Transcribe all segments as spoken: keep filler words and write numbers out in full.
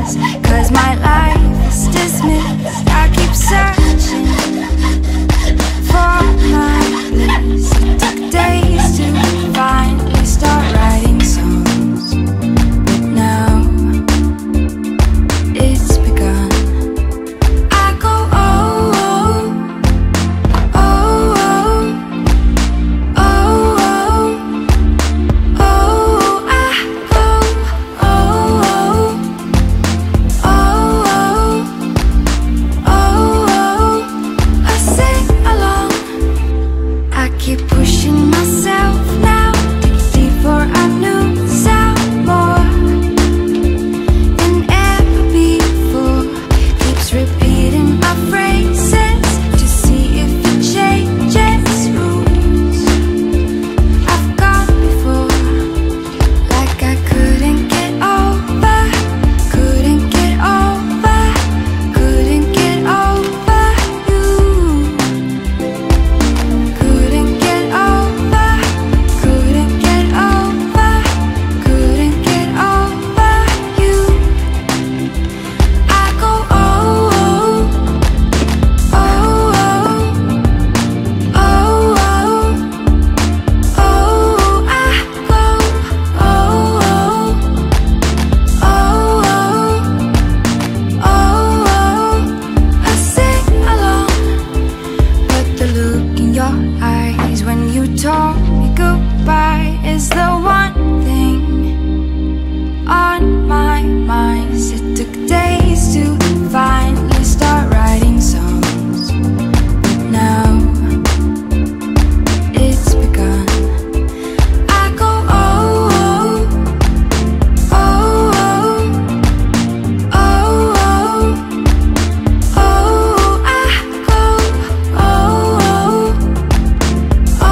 past, 'cause my life is dismissed. I keep searching for my bliss. It took days to finally start writing songs, but now it's begun. I go oh, oh, oh, oh, oh, oh, I go oh, oh, oh, oh, I sing along. I keep pushing myself now, dig deeper, I knew sound more than ever before. Keeps repeating my phrases to see if it changes rules I've gone before, like I couldn't get over, couldn't get over, couldn't get over you, couldn't get over, couldn't get over, couldn't get over you. I go oh, oh, oh, oh, oh, oh, I go oh, oh, oh, oh, I sing along. But the look in your eyes when you told me goodbye is the one thing on my mind. It took days to finally start writing songs, but now it's begun. I go oh, oh, oh, oh, oh, oh, I go oh, oh,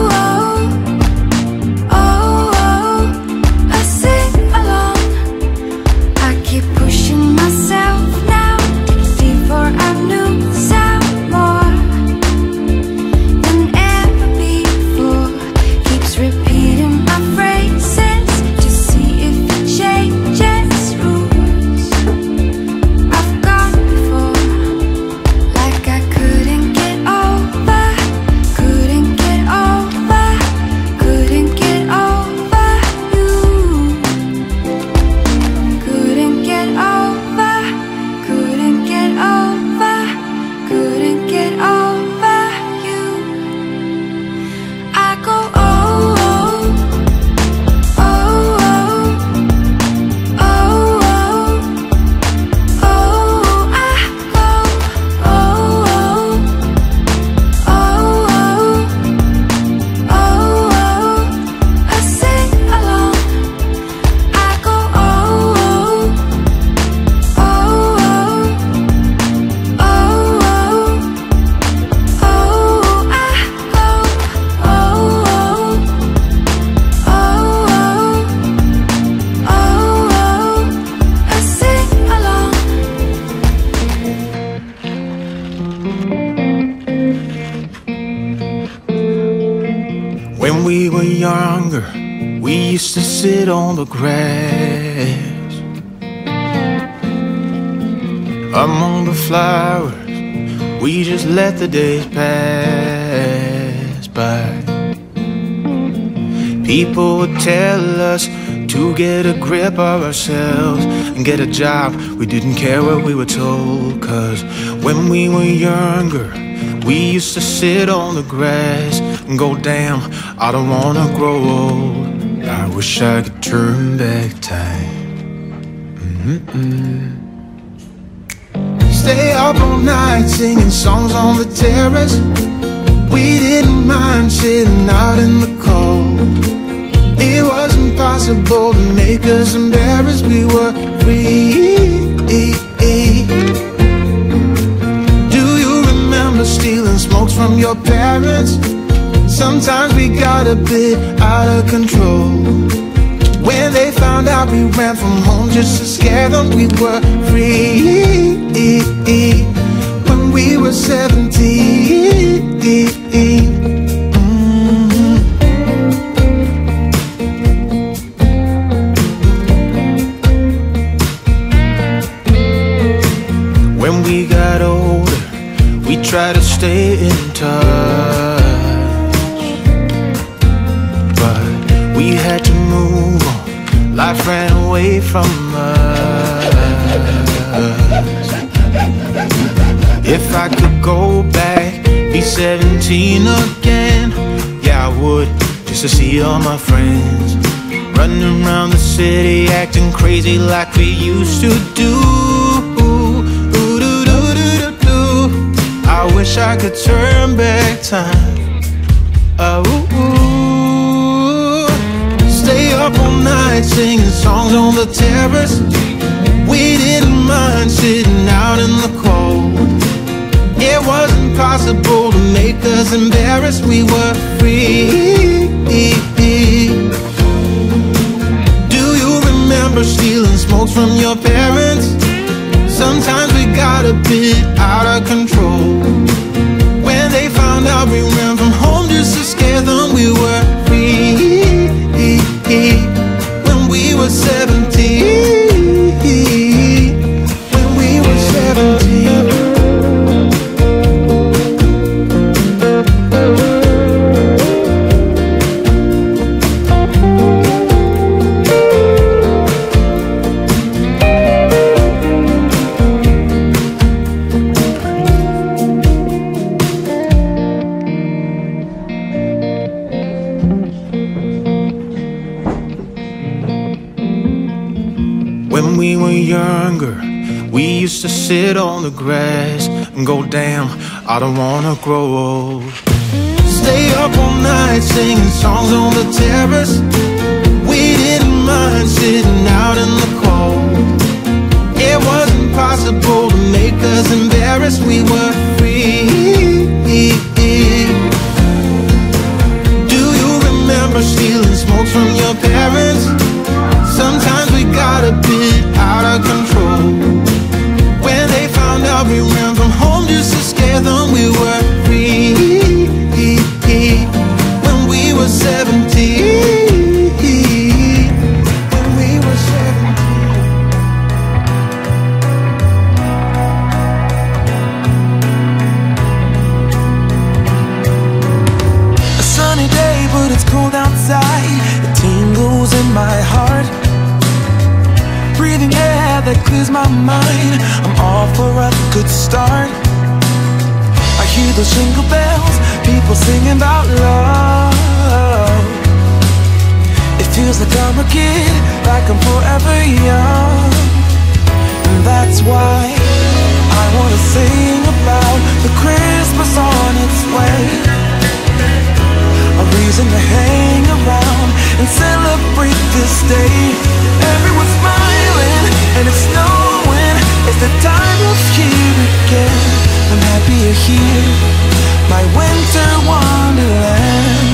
oh, oh, I sing along. I keep pushing myself now, dig deeper, I knew sound more than ever before. Keeps repeating my phrases to see if it changes rules I've gone before, like I couldn't get over, couldn't get over, couldn't get over you, couldn't get over, couldn't get over, couldn't get over you. I go oh, oh, oh, oh, oh, I go oh, oh, oh, I sing along. I go oh, oh, oh, oh, I go oh, oh, I sing along. When we were younger, we used to sit on the grass among the flowers. We just let the days pass by. People would tell us to get a grip of ourselves and get a job. We didn't care what we were told, 'cause when we were younger, we used to sit on the grass and go, damn, I don't wanna grow old. I wish I could turn back time. Mm-mm. Stay up all night singing songs on the terrace. We didn't mind sitting out in the cold. It wasn't possible to make us embarrassed. We were free. Do you remember stealing smokes from your parents? Sometimes we got a bit out of control. When they found out we ran from home just to scare them, we were free. When we were seventeen. try to stay in touch, but we had to move on. Life ran away from us. If I could go back, be seventeen again, yeah I would, just to see all my friends running around the city, acting crazy like we used to do. I wish I could turn back time. Oh, stay up all night singing songs on the terrace. We didn't mind sitting out in the cold. It wasn't possible to make us embarrassed. We were free. Do you remember stealing smokes from your parents? Sometimes we got a bit out of control. When they found out we ran from home just to scare them, we were free. When we were seventeen, when we were seventeen. When we were younger, we used to sit on the grass and go, damn, I don't wanna grow old. Stay up all night singing songs on the terrace. We didn't mind sitting out in the cold. It wasn't possible to make us embarrassed. We were free. Do you remember stealing smokes from your parents? Sometimes we got a bit out of control. When they found out we ran from home just to scare them, we were free. When we were seventeen, when we were seventeen. A sunny day, but it's cold outside. It tingles in my heart. Breathing air that clears my mind. I'm all for a good start. I hear those jingle bells, people singing about love. It feels like I'm a kid, like I'm forever young. And that's why I wanna sing about the Christmas on its way. A reason to hang around and celebrate this day. Everyone's smiling and it's snowing. It's the time of year again. I'm happy you're here, my winter wonderland.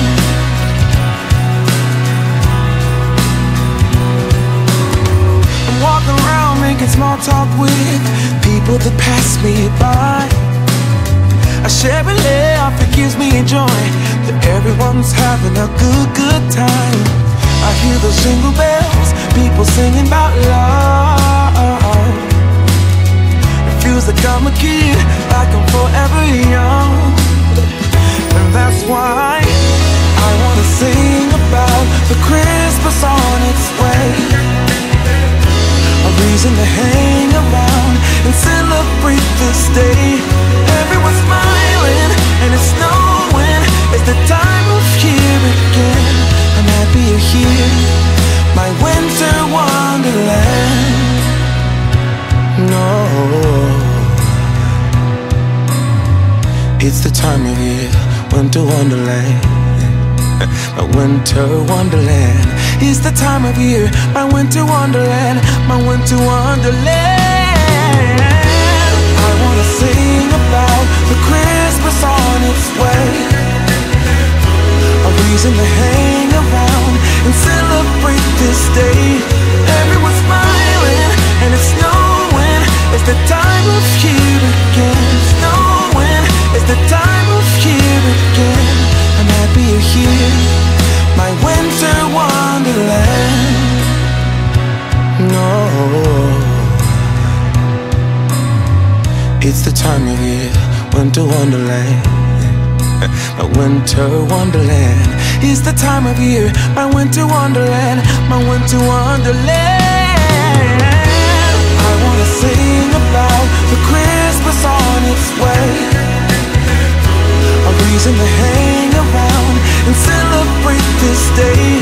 I'm walking around making small talk with people that pass me by. I share a laugh, it gives me joy that everyone's having a good, good time. I hear those jingle bells, people singing about love. It feels like I'm a kid, like I'm forever young. And that's why I wanna sing about the Christmas on its way. A reason to hang around and celebrate this day. Everyone's smiling and it's snowing. It's the time of year again. I'm happy you're here, my winter wonderland. No, it's the time of year, winter wonderland. My winter wonderland. It's the time of year, my winter wonderland, my winter wonderland. I wanna sing about the Christmas on its way. A reason to hang around and celebrate this day. Everyone's smiling and it's snowing. It's the time of year again. Snowing, it's the time of year again. I'm happy you're here, my winter wonderland. No, it's the time of year, winter wonderland. My winter wonderland is the time of year. My winter wonderland, my winter wonderland. I wanna sing about the Christmas on its way, a reason to hang around and celebrate this day.